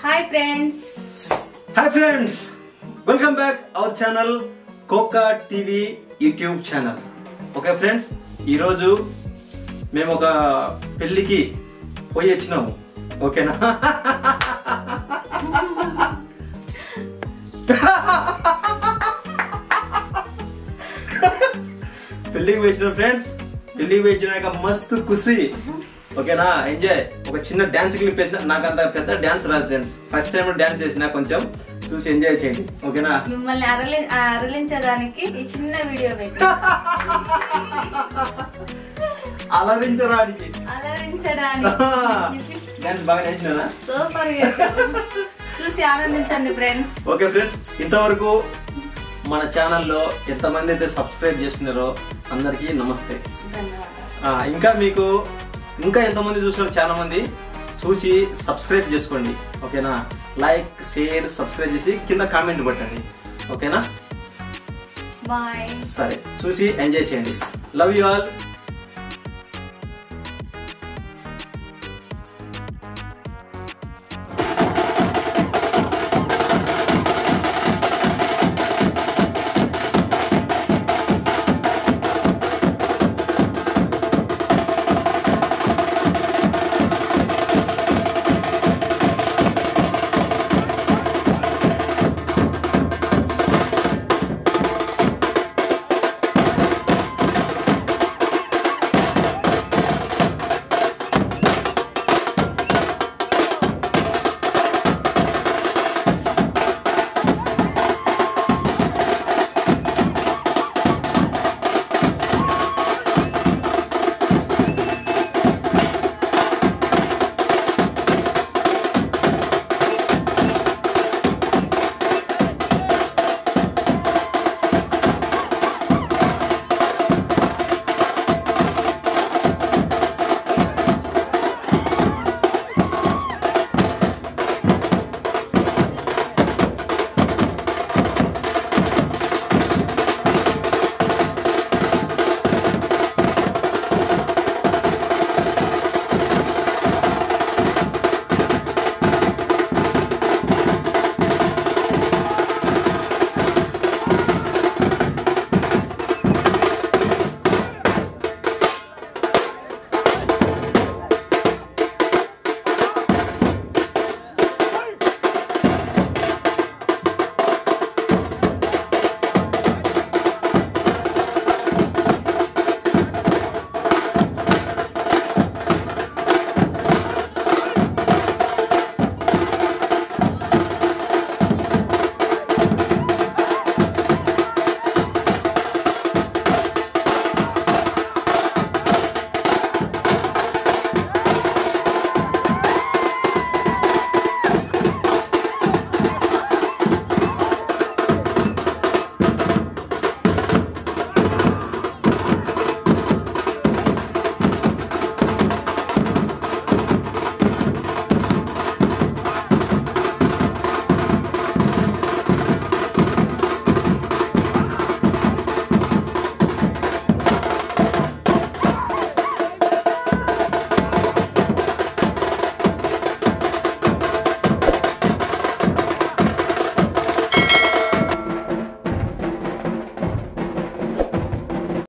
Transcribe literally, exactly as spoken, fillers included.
Hi friends. Hi friends. Welcome back our channel Coca T V YouTube channel. Okay friends, ee roju mem oka pelliki పోయి వచ్చినాము. ఓకేనా? పెళ్ళికి వచ్చిన friends, పెళ్ళికి వచ్చినాక మస్తు ఖుషి. ఓకేనా? ఎంజాయ్. ఒక చిన్న డాన్స్ క్లిప్ వేసిన, నాకు అంత పెద్ద డాన్స్ రాదు ఫ్రెండ్స్, ఫస్ట్ టైం డాన్స్ చేసిన, కొంచెం చూసి ఎంజాయ్ చేయండి. ఓకేనా? మిమ్మల్ని అరలి అరలించడానికి ఈ చిన్న వీడియో పెట్టి అలరించడానికి అలరించడానికి డాన్స్ బాగా నేర్చినా? సూపర్. చూసి ఆనందించండి ఫ్రెండ్స్. ఓకే ఫ్రెండ్స్, ఇంతవరకు మన ఛానల్లో ఎంతమంది అయితే సబ్స్క్రైబ్ చేసుకున్నారో అందరికీ నమస్తే. ఇంకా మీకు ఇంకా ఎంతమంది చూసినారో చాలా మంది చూసి సబ్స్క్రైబ్ చేసుకోండి. ఓకేనా? లైక్, షేర్, సబ్స్క్రైబ్ చేసి కింద కామెంట్ పెట్టండి. ఓకేనా? బాయ్. సరే, చూసి ఎంజాయ్ చేయండి. Love you all.